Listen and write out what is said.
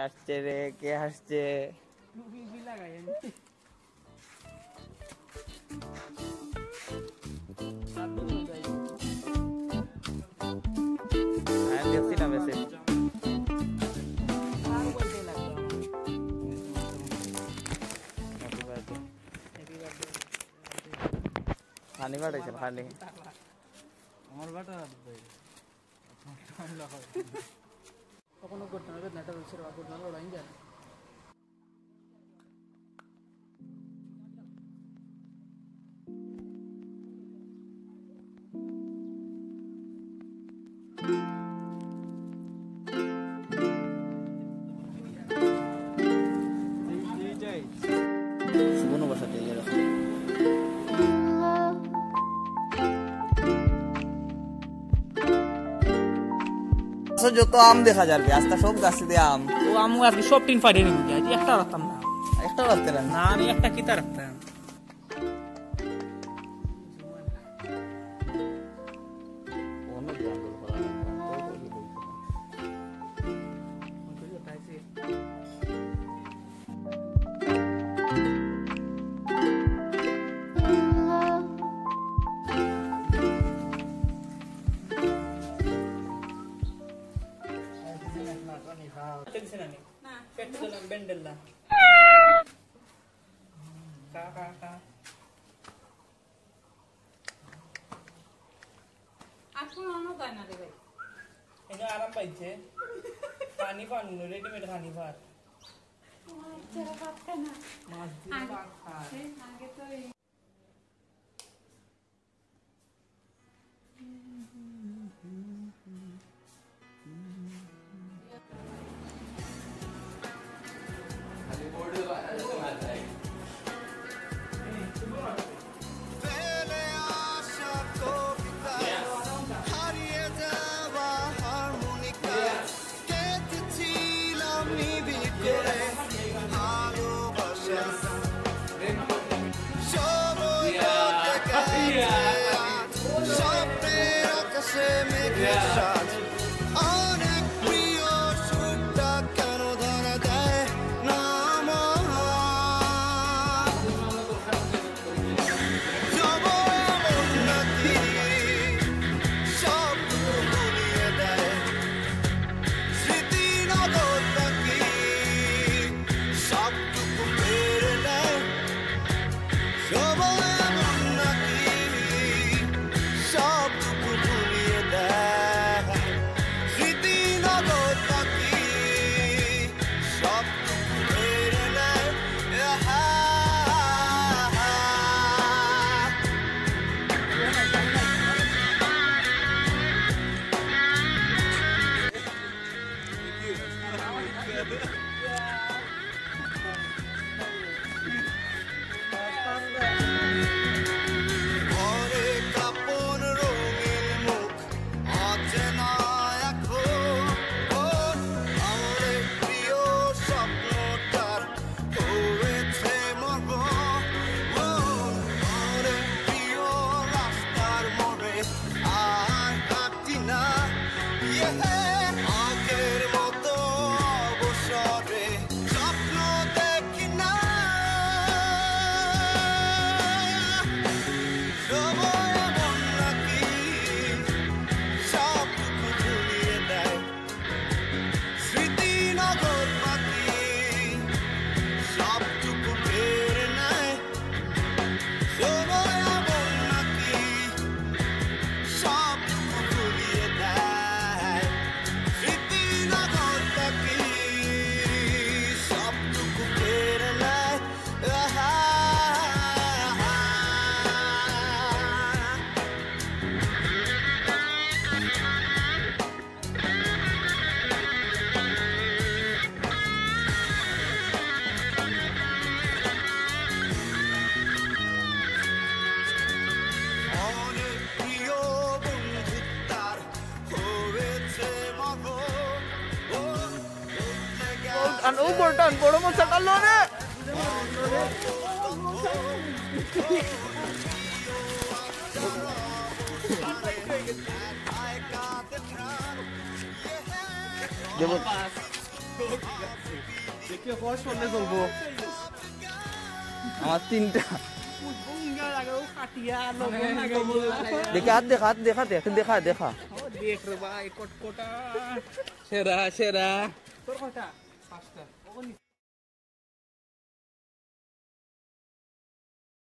হাসছে রে, কে হাসছে? দেখছি না মেসেজ। খানি পাঠাইছেন? খানি আমার বাটা কখনো করতে হবে না, এটা হচ্ছে করতে হবে ওরাই জানে। শুভন বসাতে যত আম দেখা যাবে আস্তে সব গাছে দিয়ে আম। ও আম আজকে সব টিন ফাটিয়ে নিবি, একটা রাখতাম না, একটা রাখতে না, আমি একটা কিতা রাখতাম। আরাম পাইছে পানি পানি রেডিমেড খানি ভাত মাছ দিয়ে ভাত খায়। An boro mo sa talone. দেখে কষ করলে চলবো আমার 3টা বুঙ্গা লাগাও কাটিয়া দেখে হাত দেখা দেখা দেখ রে ভাই কটকটা সেরা তোর কয়টা 5টা